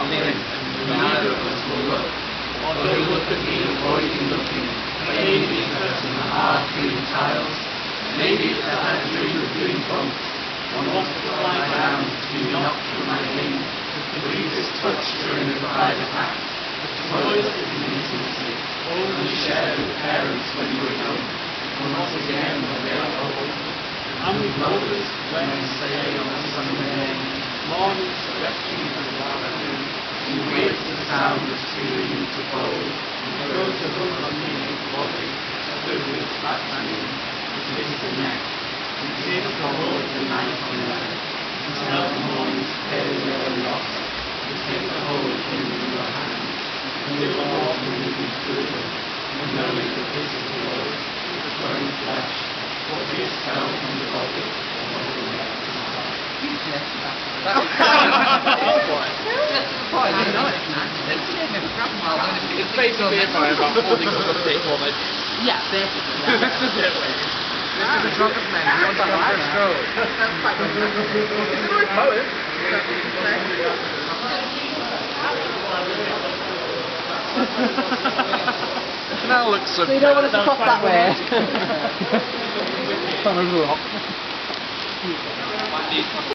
neither of us will look. Or he'll look at me, avoiding looking. Maybe it's hurt in the hard green tiles. Maybe it's that I dream of doing both. One wants to lie down, be knocked from my wing. To breathe his touch during a private act. The toilet is an intimacy, only shared with parents when you were young, and not again when they are old. And with lovers when we stay on a Sunday day, morning stretching for the afternoon, you wait for the sound of steering to fold, and go to hook on me, body, stood with flat knee, to kiss the neck, and take the hold of the night on there, and smell the morning's pale yellow rock, and take the whole thing in your hand, and live a walk with you through it, and knowing that this is the Lord, the burning flesh, what he has felt from the body, and what he left in the heart. It's basically a fire about holding up a stick almost. Yeah, basically. This is a drunk of men who wants to go for a stroll. It's a great poem. Now looks so you don't want us to cross that way? on a rock.